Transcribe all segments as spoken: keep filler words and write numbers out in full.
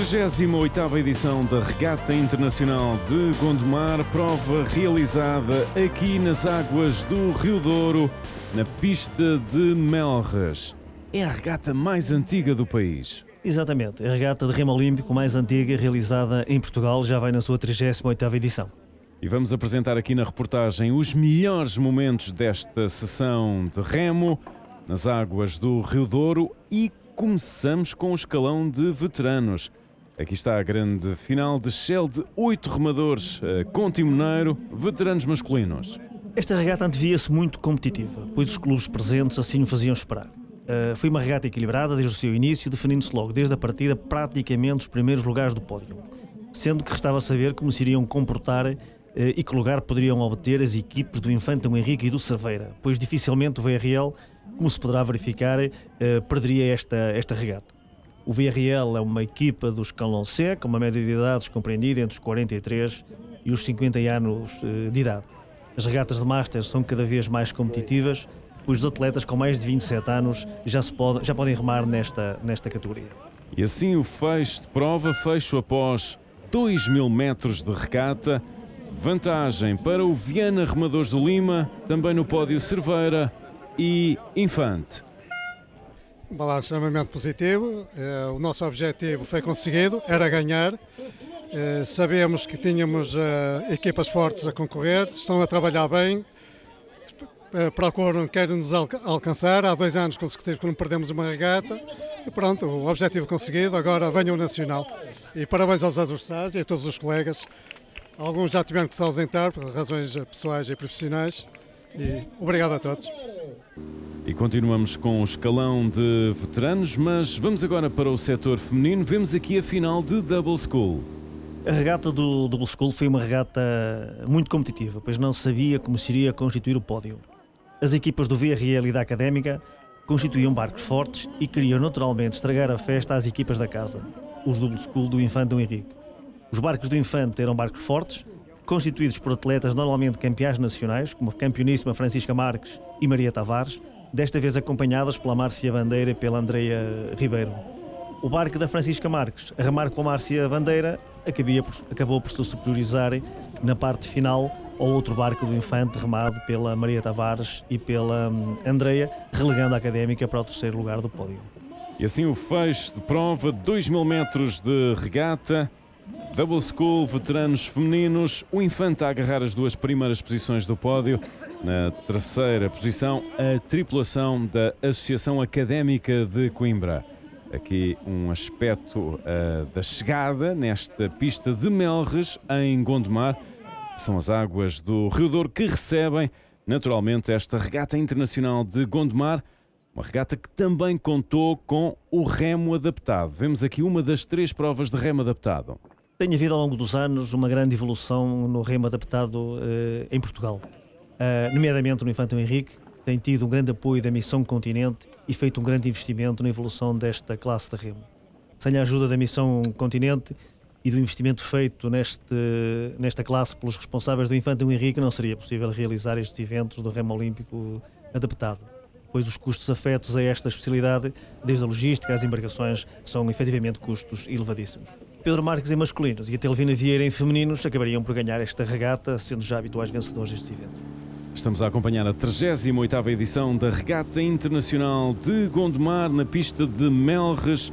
trigésima oitava edição da Regata Internacional de Gondomar, prova realizada aqui nas águas do Rio Douro, na pista de Melres. É a regata mais antiga do país. Exatamente, a regata de remo olímpico mais antiga realizada em Portugal já vai na sua trigésima oitava edição. E vamos apresentar aqui na reportagem os melhores momentos desta sessão de remo nas águas do Rio Douro e começamos com o escalão de veteranos. Aqui está a grande final de Shell de oito remadores com timoneiro, veteranos masculinos. Esta regata antevia-se muito competitiva, pois os clubes presentes assim o faziam esperar. Uh, foi uma regata equilibrada desde o seu início, definindo-se logo desde a partida praticamente os primeiros lugares do pódio, sendo que restava saber como se iriam comportar uh, e que lugar poderiam obter as equipes do Infante Dom Henrique e do Cerveira, pois dificilmente o V R L, como se poderá verificar, uh, perderia esta, esta regata. O V R L é uma equipa do escalão C, com uma média de idades compreendida entre os quarenta e três e os cinquenta anos uh, de idade. As regatas de Masters são cada vez mais competitivas, pois os atletas com mais de vinte e sete anos já, se pode, já podem remar nesta, nesta categoria. E assim o fecho de prova, fecho após dois mil metros de regata. Vantagem para o Viana Remadores do Lima, também no pódio Cerveira e Infante. Um balanço extremamente positivo, o nosso objetivo foi conseguido, era ganhar. Sabemos que tínhamos equipas fortes a concorrer, estão a trabalhar bem, procuram, querem nos alcançar. Há dois anos consecutivos que não perdemos uma regata e pronto, o objetivo conseguido, agora venha o Nacional. E parabéns aos adversários e a todos os colegas. Alguns já tiveram que se ausentar por razões pessoais e profissionais e obrigado a todos. E continuamos com o escalão de veteranos, mas vamos agora para o setor feminino. Vemos aqui a final de Double School. A regata do Double School foi uma regata muito competitiva, pois não se sabia como se iria constituir o pódio. As equipas do V R L e da Académica constituíam barcos fortes e queriam naturalmente estragar a festa às equipas da casa, os Double School do Infante Dom Henrique. Os barcos do Infante eram barcos fortes, constituídos por atletas normalmente campeãs nacionais, como a campeoníssima Francisca Marques e Maria Tavares, desta vez acompanhadas pela Márcia Bandeira e pela Andreia Ribeiro. O barco da Francisca Marques, a remar com a Márcia Bandeira, acabou por se superiorizar na parte final ao outro barco do Infante, remado pela Maria Tavares e pela Andreia, relegando a Académica para o terceiro lugar do pódio. E assim o fecho de prova, dois mil metros de regata, Double School, veteranos femininos, o Infante a agarrar as duas primeiras posições do pódio. Na terceira posição, a tripulação da Associação Académica de Coimbra. Aqui um aspecto uh, da chegada nesta pista de Melres, em Gondomar. São as águas do Rio Douro que recebem, naturalmente, esta regata internacional de Gondomar. Uma regata que também contou com o remo adaptado. Vemos aqui uma das três provas de remo adaptado. Tem havido ao longo dos anos uma grande evolução no remo adaptado uh, em Portugal. Uh, nomeadamente no Infante Dom Henrique, tem tido um grande apoio da Missão Continente e feito um grande investimento na evolução desta classe de remo. Sem a ajuda da Missão Continente e do investimento feito neste, nesta classe pelos responsáveis do Infante Dom Henrique, não seria possível realizar estes eventos do remo olímpico adaptado, pois os custos afetos a esta especialidade, desde a logística às embarcações, são efetivamente custos elevadíssimos. Pedro Marques em masculinos e a Telvina Vieira em femininos acabariam por ganhar esta regata, sendo já habituais vencedores destes eventos. Estamos a acompanhar a trigésima oitava edição da Regata Internacional de Gondomar, na pista de Melres.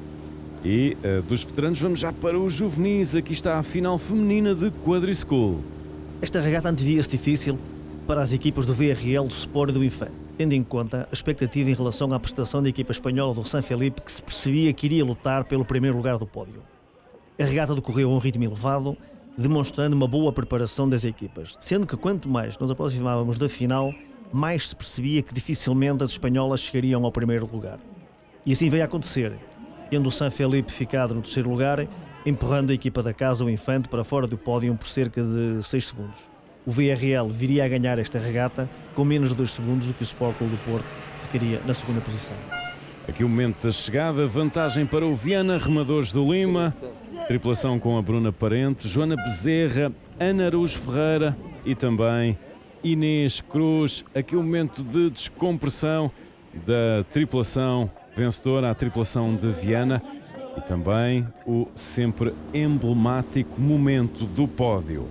E uh, dos veteranos vamos já para os juvenis. Aqui está a final feminina de Quadrischool. Esta regata antevia-se difícil para as equipas do V R L, do Sport e do Infante, tendo em conta a expectativa em relação à prestação da equipa espanhola do San Felipe, que se percebia que iria lutar pelo primeiro lugar do pódio. A regata decorreu a um ritmo elevado, demonstrando uma boa preparação das equipas, sendo que quanto mais nos aproximávamos da final, mais se percebia que dificilmente as espanholas chegariam ao primeiro lugar. E assim veio a acontecer, tendo o San Felipe ficado no terceiro lugar, empurrando a equipa da casa, o Infante, para fora do pódio por cerca de seis segundos. O V R L viria a ganhar esta regata com menos de dois segundos do que o Sport Clube do Porto, que ficaria na segunda posição. Aqui o momento da chegada, vantagem para o Viana Remadores do Lima. Tripulação com a Bruna Parente, Joana Bezerra, Ana Araújo Ferreira e também Inês Cruz. Aqui o momento de descompressão da tripulação vencedora, a tripulação de Viana. e também o sempre emblemático momento do pódio.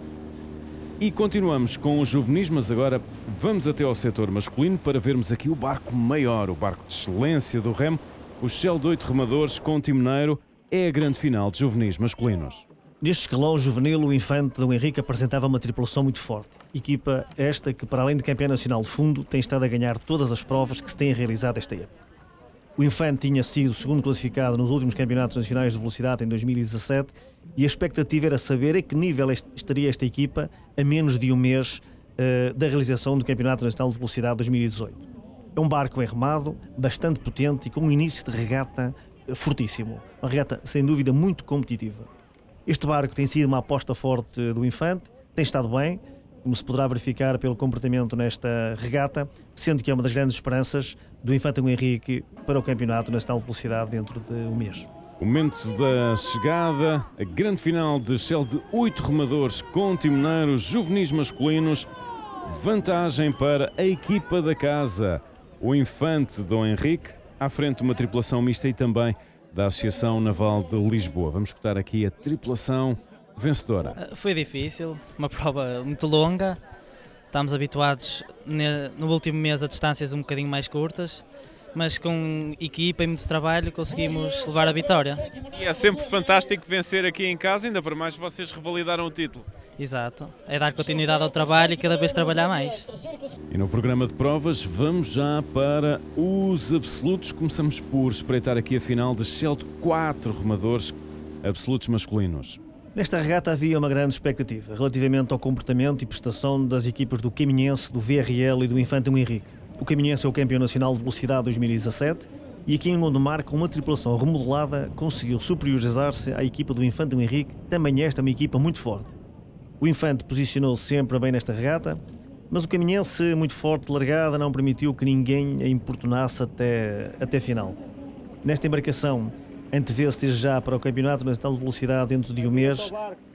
E continuamos com os juvenis, mas agora vamos até ao setor masculino para vermos aqui o barco maior, o barco de excelência do remo, o Shell de oito remadores com timoneiro. É a grande final de juvenis masculinos. Neste escalão juvenil, o Infante Dom Henrique apresentava uma tripulação muito forte. Equipa esta que, para além de campeã nacional de fundo, tem estado a ganhar todas as provas que se têm realizado esta época. O Infante tinha sido segundo classificado nos últimos campeonatos nacionais de velocidade em dois mil e dezassete e a expectativa era saber a que nível estaria esta equipa a menos de um mês uh, da realização do Campeonato Nacional de Velocidade dois mil e dezoito. É um barco bem remado, bastante potente e com um início de regata fortíssimo. Uma regata, sem dúvida, muito competitiva. Este barco tem sido uma aposta forte do Infante, tem estado bem, como se poderá verificar pelo comportamento nesta regata, sendo que é uma das grandes esperanças do Infante Dom Henrique para o Campeonato Nacional de Velocidade dentro de um mês. O momento da chegada, a grande final de Shell de oito remadores com timoneiros juvenis masculinos. Vantagem para a equipa da casa, o Infante Dom Henrique, à frente de uma tripulação mista e também da Associação Naval de Lisboa. Vamos escutar aqui a tripulação vencedora. Foi difícil, uma prova muito longa. Estamos habituados no último mês a distâncias um bocadinho mais curtas, mas com equipa e muito trabalho conseguimos levar a vitória. E é sempre fantástico vencer aqui em casa, ainda para mais vocês revalidaram o título. Exato, é dar continuidade ao trabalho e cada vez trabalhar mais. E no programa de provas vamos já para os absolutos. Começamos por espreitar aqui a final de Shell de quatro remadores absolutos masculinos. Nesta regata havia uma grande expectativa relativamente ao comportamento e prestação das equipas do Caminhense, do V R L e do Infante Dom Henrique. O Caminhense é o campeão nacional de velocidade dois mil e dezassete e aqui em Gondomar, com uma tripulação remodelada, conseguiu superiorizar-se à equipa do Infante Dom Henrique, também esta é uma equipa muito forte. O Infante posicionou-se sempre bem nesta regata, mas o Caminhense, muito forte de largada, não permitiu que ninguém a importunasse até, até a final. Nesta embarcação, antevê-se desde já para o Campeonato Nacional de Velocidade dentro de um mês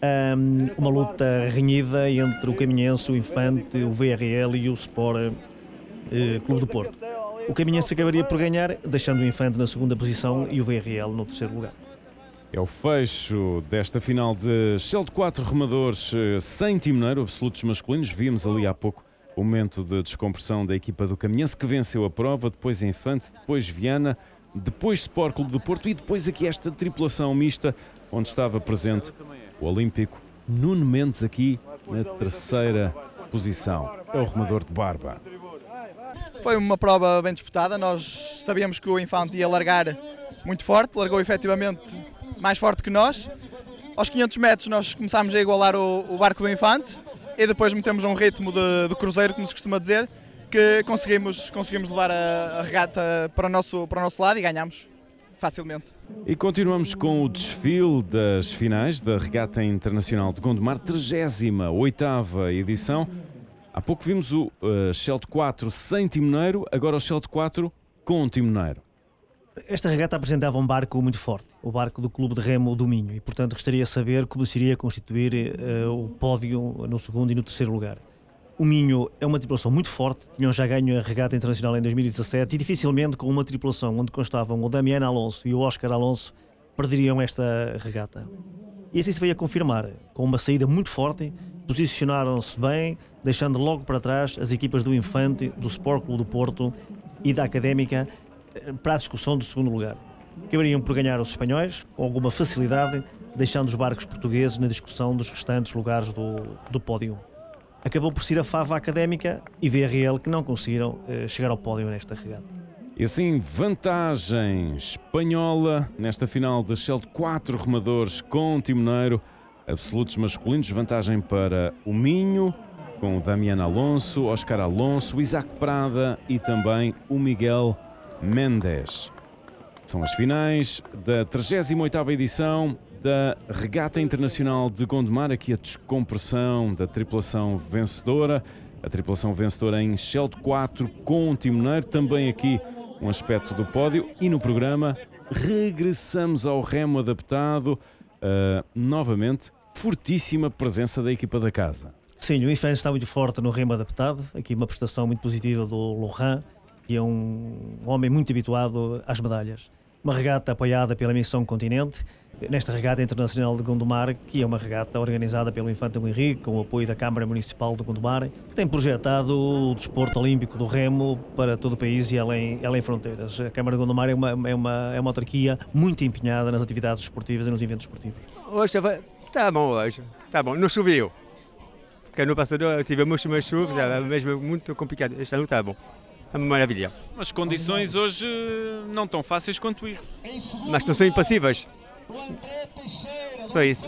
um, uma luta renhida entre o Caminhense, o Infante, o V R L e o Sport uh, Clube do Porto. O Caminhense acabaria por ganhar, deixando o Infante na segunda posição e o V R L no terceiro lugar. É o fecho desta final de Shell de quatro remadores sem timoneiro, absolutos masculinos. Vimos ali há pouco o momento de descompressão da equipa do Caminhense, que venceu a prova, depois Infante, depois Viana, depois Sport Clube do Porto e depois aqui esta tripulação mista, onde estava presente o olímpico Nuno Mendes, aqui na terceira posição. É o remador de Barba. Foi uma prova bem disputada, nós sabíamos que o Infante ia largar muito forte, largou efetivamente mais forte que nós. Aos quinhentos metros nós começámos a igualar o, o barco do Infante e depois metemos um ritmo de, de cruzeiro, como se costuma dizer, que conseguimos, conseguimos levar a, a regata para o, nosso, para o nosso lado e ganhámos facilmente. E continuamos com o desfile das finais da Regata Internacional de Gondomar, trigésima oitava edição. Há pouco vimos o uh, Shell de quatro sem timoneiro, agora o Shell de quatro com timoneiro. Esta regata apresentava um barco muito forte, o barco do Clube de Remo do Minho, e portanto gostaria de saber como se iria constituir uh, o pódio no segundo e no terceiro lugar. O Minho é uma tripulação muito forte, tinham já ganho a regata internacional em dois mil e dezassete e dificilmente com uma tripulação onde constavam o Damiano Alonso e o Oscar Alonso perderiam esta regata. E assim se veio a confirmar, com uma saída muito forte, posicionaram-se bem, deixando logo para trás as equipas do Infante, do Sport Clube do Porto e da Académica para a discussão do segundo lugar. Acabariam por ganhar os espanhóis, com alguma facilidade, deixando os barcos portugueses na discussão dos restantes lugares do, do pódio. Acabou por ser a Fava Académica e V R L que não conseguiram eh, chegar ao pódio nesta regata. E assim, vantagem espanhola nesta final da Shell de quatro remadores com timoneiro, absolutos masculinos, vantagem para o Minho, com o Damiano Alonso, Oscar Alonso, Isaac Prada e também o Miguel Mendes. São as finais da trigésima oitava edição da Regata Internacional de Gondomar, aqui a descompressão da tripulação vencedora, a tripulação vencedora em Shell de quatro com timoneiro, também aqui um aspecto do pódio e no programa regressamos ao remo adaptado, uh, novamente fortíssima presença da equipa da casa. Sim, o Infante está muito forte no remo adaptado, aqui uma prestação muito positiva do Laurent, que é um homem muito habituado às medalhas. uma regata apoiada pela Missão Continente, nesta regata internacional de Gondomar, que é uma regata organizada pelo Infante Dom Henrique, com o apoio da Câmara Municipal de Gondomar, que tem projetado o desporto olímpico do remo para todo o país e além, além fronteiras. A Câmara de Gondomar é uma, é, uma, é uma autarquia muito empenhada nas atividades esportivas e nos eventos esportivos. Hoje está bom, hoje. Está bom, não choveu. Porque no passado tivemos uma chuva, era mesmo muito complicado. Este ano está bom. É uma maravilha. As condições hoje não tão fáceis quanto isso. Mas não são impassíveis. Só isso.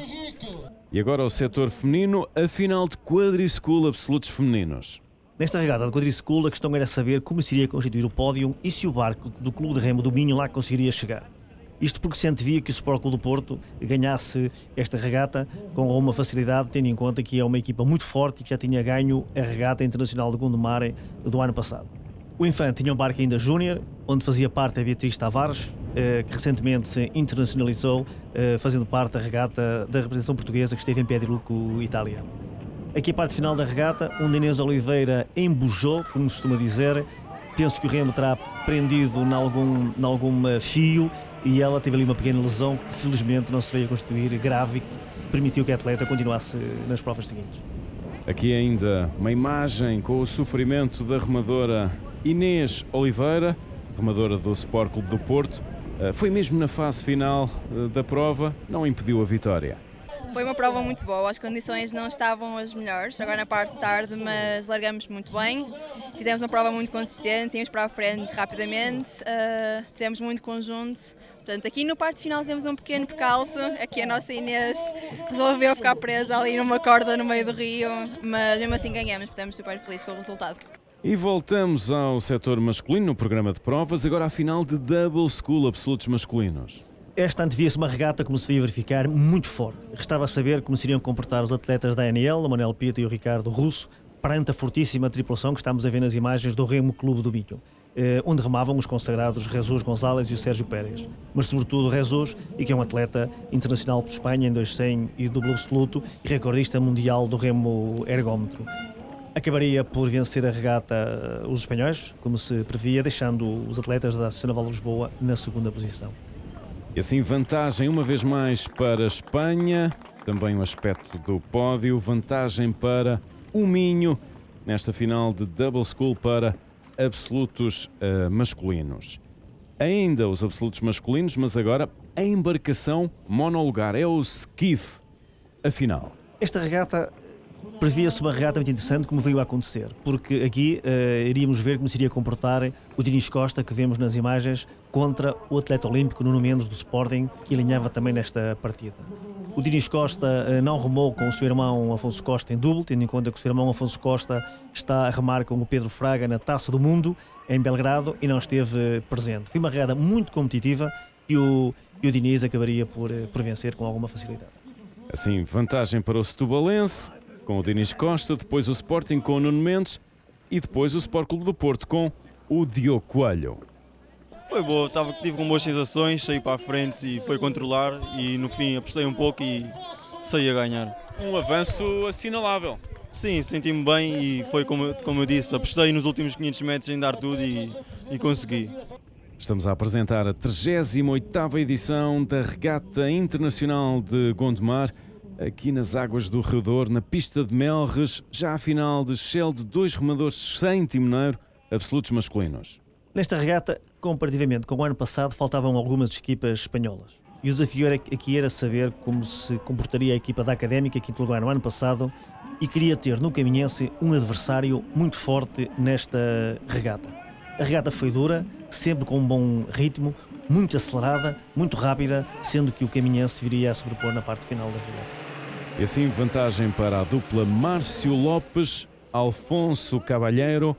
E agora o setor feminino, a final de quadrischool absolutos femininos. Nesta regata de quadrischool, a questão era saber como se iria constituir o pódio e se o barco do Clube de Remo do Minho lá conseguiria chegar. Isto porque se antevia que o Sport Clube do Porto ganhasse esta regata com alguma facilidade, tendo em conta que é uma equipa muito forte e que já tinha ganho a regata internacional de Gondomar do ano passado. O Infante tinha um barco ainda júnior, onde fazia parte a Beatriz Tavares, que recentemente se internacionalizou, fazendo parte da regata da representação portuguesa que esteve em Piediluco, Itália. Aqui a parte final da regata, onde Inês Oliveira embujou, como se costuma dizer. Penso que o remo terá prendido em algum, em algum fio e ela teve ali uma pequena lesão que felizmente não se veio a constituir grave e permitiu que a atleta continuasse nas provas seguintes. Aqui ainda uma imagem com o sofrimento da remadora Inês Oliveira, remadora do Sport Clube do Porto. Foi mesmo na fase final da prova, não impediu a vitória. Foi uma prova muito boa, as condições não estavam as melhores, agora na parte de tarde, mas largamos muito bem. Fizemos uma prova muito consistente, íamos para a frente rapidamente, uh, tivemos muito conjunto. Portanto, aqui no parte final tivemos um pequeno percalço, aqui a nossa Inês resolveu ficar presa ali numa corda no meio do rio, mas mesmo assim ganhamos, estamos super felizes com o resultado. E voltamos ao setor masculino no programa de provas, agora à final de Double School absolutos masculinos. Esta antevia-se uma regata, como se veio verificar, muito forte. Restava saber como se iriam comportar os atletas da A N L, o Manuel Pita e o Ricardo Russo, perante a fortíssima tripulação que estamos a ver nas imagens do Remo Clube do Minho, onde remavam os consagrados Jesus Gonzalez e o Sérgio Pérez. Mas sobretudo o Jesus, e que é um atleta internacional por Espanha em dois cem e duplo absoluto e recordista mundial do remo ergómetro. Acabaria por vencer a regata os espanhóis, como se previa, deixando os atletas da Associação Naval de Lisboa na segunda posição. E assim vantagem uma vez mais para a Espanha, também o aspecto do pódio, vantagem para o Minho nesta final de Double School para absolutos uh, masculinos. Ainda os absolutos masculinos, mas agora a embarcação monolugar, é o skiff, a final. Esta regata previa-se uma regata muito interessante, como veio a acontecer, porque aqui uh, iríamos ver como se iria comportar o Dinis Costa, que vemos nas imagens, contra o atleta olímpico Nuno Mendes do Sporting, que alinhava também nesta partida. O Dinis Costa uh, não remou com o seu irmão Afonso Costa em duplo, tendo em conta que o seu irmão Afonso Costa está a remar com o Pedro Fraga na Taça do Mundo, em Belgrado, e não esteve presente. Foi uma regata muito competitiva e o, e o Dinis acabaria por, por vencer com alguma facilidade. Assim, vantagem para o setubalense, com o Dinis Costa, depois o Sporting com o Nuno Mendes e depois o Sport Clube do Porto com o Diogo Coelho. Foi boa, estava, tive com boas sensações, saí para a frente e foi controlar e no fim apostei um pouco e saí a ganhar. Um avanço assinalável. Sim, senti-me bem e foi como, como eu disse, apostei nos últimos quinhentos metros em dar tudo e, e consegui. Estamos a apresentar a trigésima oitava edição da Regata Internacional de Gondomar, aqui nas águas do Rio Douro, na pista de Melres, já à final de Shell de dois remadores sem timoneiro, absolutos masculinos. Nesta regata, comparativamente com o ano passado, faltavam algumas equipas espanholas. E o desafio era, aqui era saber como se comportaria a equipa da Académica, que lugar no ano passado, e queria ter no Caminhense um adversário muito forte nesta regata. A regata foi dura, sempre com um bom ritmo, muito acelerada, muito rápida, sendo que o Caminhense viria a sobrepor na parte final da regata. E assim, vantagem para a dupla Márcio Lopes, Alfonso Cavalheiro,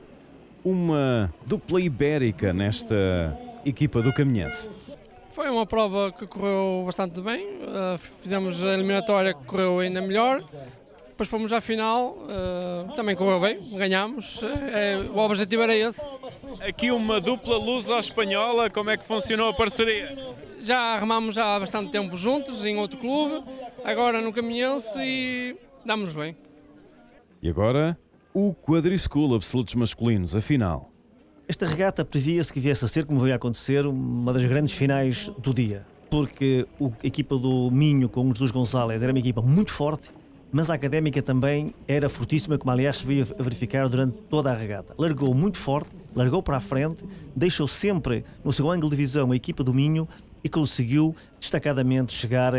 uma dupla ibérica nesta equipa do Caminhense. Foi uma prova que correu bastante bem, uh, fizemos a eliminatória que correu ainda melhor, depois fomos à final, uh, também correu bem, ganhámos, é, o objetivo era esse. Aqui uma dupla luso-espanhola, como é que funcionou a parceria? Já remámos há bastante tempo juntos, em outro clube, agora no Caminhense e damos bem. E agora, o quadrischool absolutos masculinos, a final. Esta regata previa-se que viesse a ser, como veio a acontecer, uma das grandes finais do dia, porque a equipa do Minho com o Jesus Gonçalves era uma equipa muito forte, mas a Académica também era fortíssima, como aliás se veio a verificar durante toda a regata. Largou muito forte, largou para a frente, deixou sempre no seu ângulo de visão a equipa do Minho e conseguiu destacadamente chegar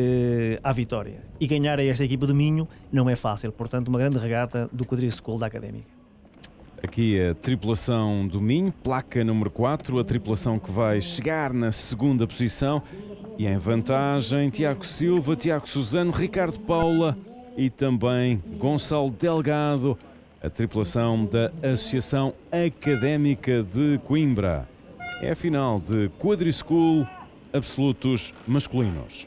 eh, à vitória. E ganhar a esta equipa do Minho não é fácil, portanto uma grande regata do Quadriga School da Académica. Aqui a tripulação do Minho, placa número quatro, a tripulação que vai chegar na segunda posição. E em vantagem, Tiago Silva, Tiago Suzano, Ricardo Paula e também Gonçalo Delgado, a tripulação da Associação Académica de Coimbra. É a final de Quadrischool absolutos masculinos.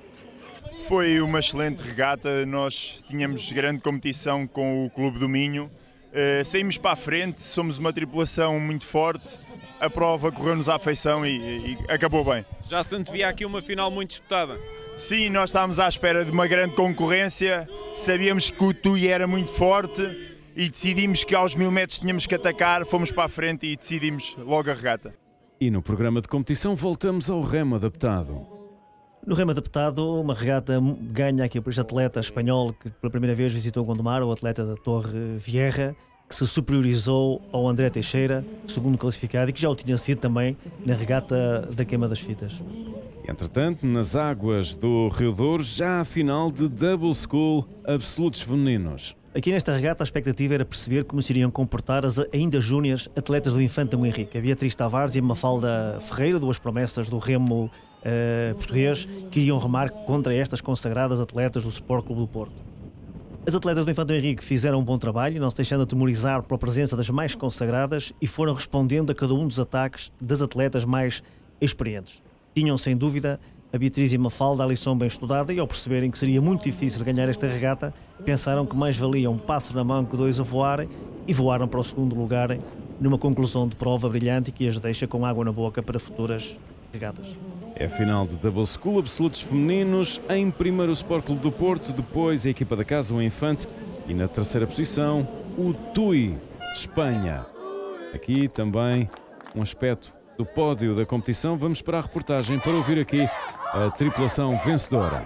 Foi uma excelente regata, nós tínhamos grande competição com o Clube do Minho. Uh, saímos para a frente, somos uma tripulação muito forte, a prova correu-nos à afeição e, e acabou bem. Já se antevia aqui uma final muito disputada? Sim, nós estávamos à espera de uma grande concorrência, sabíamos que o Tui era muito forte e decidimos que aos mil metros tínhamos que atacar, fomos para a frente e decidimos logo a regata. E no programa de competição voltamos ao remo adaptado. No remo adaptado, uma regata ganha aqui por este atleta espanhol que pela primeira vez visitou Gondomar, o atleta da Torre Vieja, que se superiorizou ao André Teixeira, segundo classificado, e que já o tinha sido também na regata da Queima das Fitas. Entretanto, nas águas do Rio Douro, já a final de Double School absolutos femininos. Aqui nesta regata a expectativa era perceber como se iriam comportar as ainda júniores atletas do Infante Dom Henrique, a Beatriz Tavares e a Mafalda Ferreira, duas promessas do remo Uh, português, que iriam remar contra estas consagradas atletas do Sport Clube do Porto. As atletas do Infante Henrique fizeram um bom trabalho, não se deixando atemorizar pela presença das mais consagradas e foram respondendo a cada um dos ataques das atletas mais experientes. Tinham, sem dúvida, a Beatriz e a Mafalda a lição bem estudada e, ao perceberem que seria muito difícil ganhar esta regata, pensaram que mais valia um passo na mão que dois a voar e voaram para o segundo lugar numa conclusão de prova brilhante que as deixa com água na boca para futuras regatas. É a final de Double School absolutos femininos. Em primeiro o Sport Clube do Porto, depois a equipa da casa, o Infante, e na terceira posição o Tui de Espanha. Aqui também um aspecto do pódio da competição. Vamos para a reportagem para ouvir aqui a tripulação vencedora.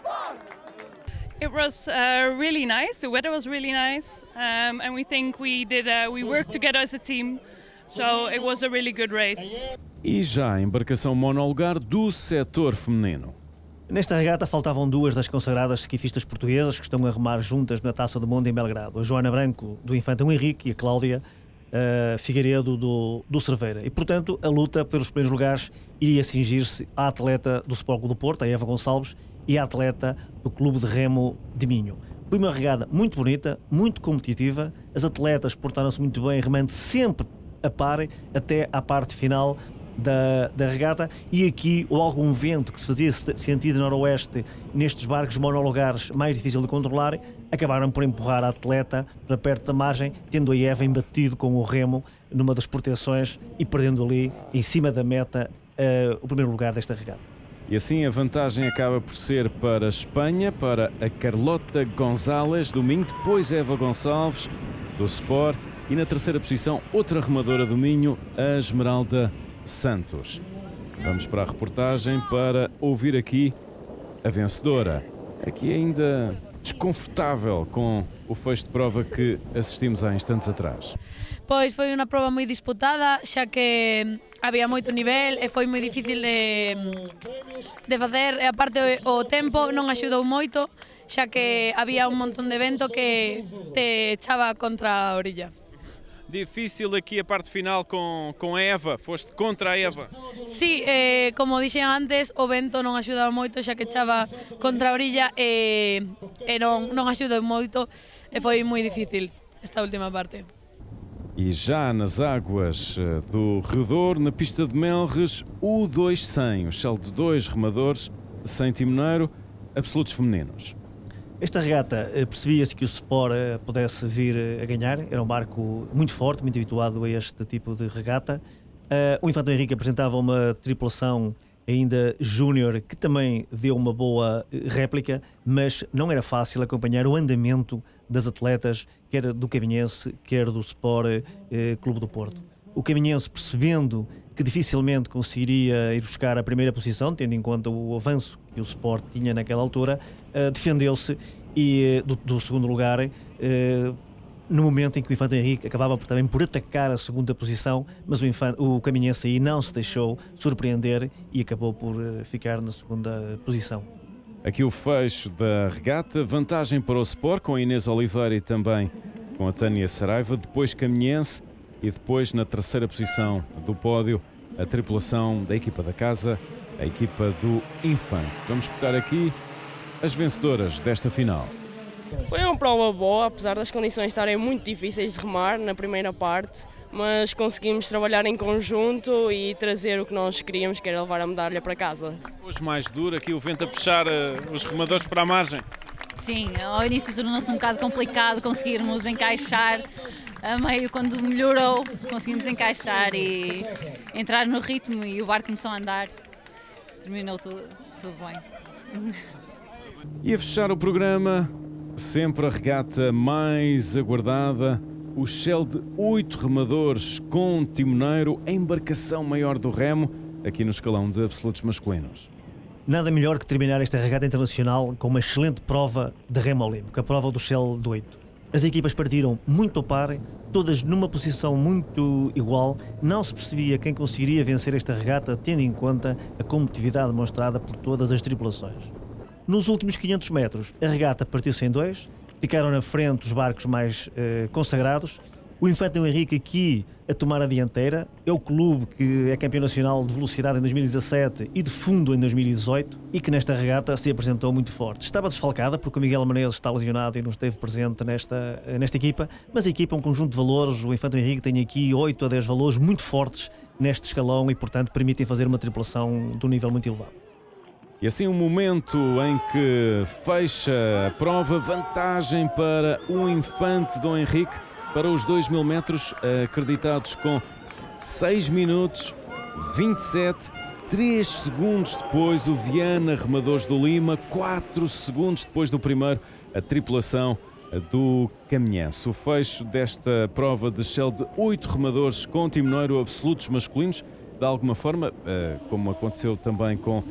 It was uh, really nice. The weather was really nice, um, and we think we did. Uh, we worked together as a team, so it was a really good race. E já a embarcação monolugar do setor feminino. Nesta regata faltavam duas das consagradas skifistas portuguesas que estão a remar juntas na Taça do Mundo em Belgrado. A Joana Branco, do Infante Dom Henrique, e a Cláudia uh, Figueiredo, do, do Cerveira. E, portanto, a luta pelos primeiros lugares iria cingir-se à atleta do Sport Clube do Porto, a Eva Gonçalves, e à atleta do Clube de Remo de Minho. Foi uma regata muito bonita, muito competitiva. As atletas portaram-se muito bem, remando sempre a par até à parte final Da, da regata, e aqui ou algum vento que se fazia sentido noroeste nestes barcos monolugares mais difícil de controlar, acabaram por empurrar a atleta para perto da margem, tendo a Eva embatido com o remo numa das proteções e perdendo ali em cima da meta uh, o primeiro lugar desta regata. E assim a vantagem acaba por ser para a Espanha, para a Carlota Gonzalez do Minho, depois Eva Gonçalves do Sport e na terceira posição outra remadora do Minho, a Esmeralda Santos. Vamos para a reportagem para ouvir aqui a vencedora. Aqui ainda desconfortável com o fecho de prova que assistimos há instantes atrás. Pois foi uma prova moi disputada, xa que había moito nivel e foi moi difícil de, de facer, e aparte o tempo non axudou moito, xa que había un montón de vento que te echaba contra a orilla. Difícil aqui a parte final com, com a Eva, foste contra a Eva. Sí, eh, como dixen antes, o vento non axudaba moito, xa que echaba contra a orilla e, e non, non axudou moito e foi moi difícil esta última parte. E já nas águas do Rio Douro, na pista de Melres, o dois cem, o shell de dois remadores, sem timoneiro, absolutos femininos. Esta regata percebia-se que o Sport pudesse vir a ganhar, era um barco muito forte, muito habituado a este tipo de regata. O Infante Dom Henrique apresentava uma tripulação ainda júnior que também deu uma boa réplica, mas não era fácil acompanhar o andamento das atletas, quer do Cabinhense, quer do Sport Clube do Porto. o Caminhense, percebendo que dificilmente conseguiria ir buscar a primeira posição, tendo em conta o avanço que o Sport tinha naquela altura, uh, defendeu-se e, uh, do, do segundo lugar, uh, no momento em que o Infante Henrique acabava por, também por atacar a segunda posição, mas o, Infante, o Caminhense aí não se deixou surpreender e acabou por uh, ficar na segunda posição. Aqui o fecho da regata, vantagem para o Sport, com a Inês Oliveira e também com a Tânia Saraiva, depois Caminhense e depois na terceira posição do pódio a tripulação da equipa da casa, a equipa do Infante. Vamos escutar aqui as vencedoras desta final. Foi uma prova boa, apesar das condições estarem muito difíceis de remar na primeira parte, mas conseguimos trabalhar em conjunto e trazer o que nós queríamos, que era levar a medalha para casa. Hoje mais duro, aqui o vento a puxar uh, os remadores para a margem. Sim, ao início tornou-se um bocado complicado conseguirmos encaixar, a meio quando melhorou conseguimos encaixar e entrar no ritmo e o barco começou a andar, terminou tudo, tudo bem. E a fechar o programa, sempre a regata mais aguardada, o Shell de oito remadores com timoneiro, a embarcação maior do remo, aqui no escalão de absolutos masculinos. Nada melhor que terminar esta regata internacional com uma excelente prova de remo olímpico, a prova do Shell de oito. As equipas partiram muito ao par, todas numa posição muito igual. Não se percebia quem conseguiria vencer esta regata, tendo em conta a competitividade demonstrada por todas as tripulações. Nos últimos quinhentos metros, a regata partiu-se em dois, ficaram na frente os barcos mais eh, consagrados. O Infante Henrique aqui a tomar a dianteira, é o clube que é campeão nacional de velocidade em dois mil e dezassete e de fundo em dois mil e dezoito e que nesta regata se apresentou muito forte. Estava desfalcada porque o Miguel Menezes está lesionado e não esteve presente nesta, nesta equipa, mas a equipa é um conjunto de valores. O Infante Henrique tem aqui oito a dez valores muito fortes neste escalão e, portanto, permitem fazer uma tripulação de um nível muito elevado. E assim um momento em que fecha a prova, vantagem para o Infante Dom Henrique, para os dois mil metros, acreditados com seis minutos, vinte e sete, três segundos depois o Viana Remadores do Lima, quatro segundos depois do primeiro, a tripulação do Caminhense. O fecho desta prova de Shell de oito remadores com timoneiro absolutos masculinos, de alguma forma, como aconteceu também com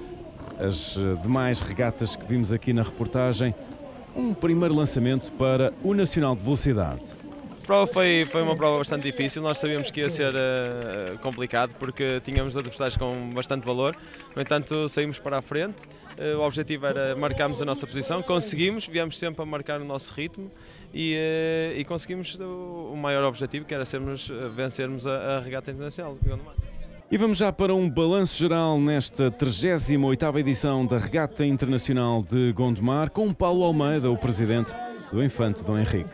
as demais regatas que vimos aqui na reportagem, um primeiro lançamento para o Nacional de Velocidade. A prova foi, foi uma prova bastante difícil, nós sabíamos que ia ser uh, complicado porque tínhamos adversários com bastante valor, no entanto saímos para a frente, uh, o objetivo era marcarmos a nossa posição, conseguimos, viemos sempre a marcar o nosso ritmo e, uh, e conseguimos o, o maior objetivo, que era sermos, uh, vencermos a, a regata internacional de Gondomar. E vamos já para um balanço geral nesta trigésima oitava edição da Regata Internacional de Gondomar, com Paulo Almeida, o presidente do Infante Dom Henrique.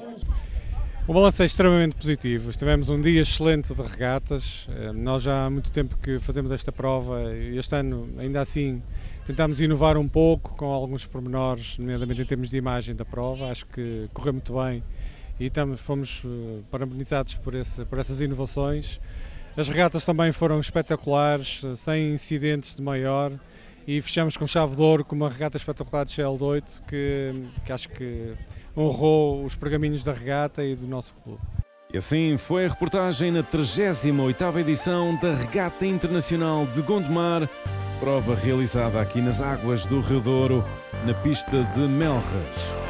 O balanço é extremamente positivo, tivemos um dia excelente de regatas, nós já há muito tempo que fazemos esta prova e este ano ainda assim tentámos inovar um pouco com alguns pormenores, nomeadamente em termos de imagem da prova, acho que correu muito bem e estamos, fomos parabenizados por, esse, por essas inovações. As regatas também foram espetaculares, sem incidentes de maior e fechamos com chave de ouro com uma regata espetacular de Shell de oito que, que acho que honrou os pergaminhos da regata e do nosso clube. E assim foi a reportagem na trigésima oitava edição da Regata Internacional de Gondomar, prova realizada aqui nas águas do Rio Douro, na pista de Melres.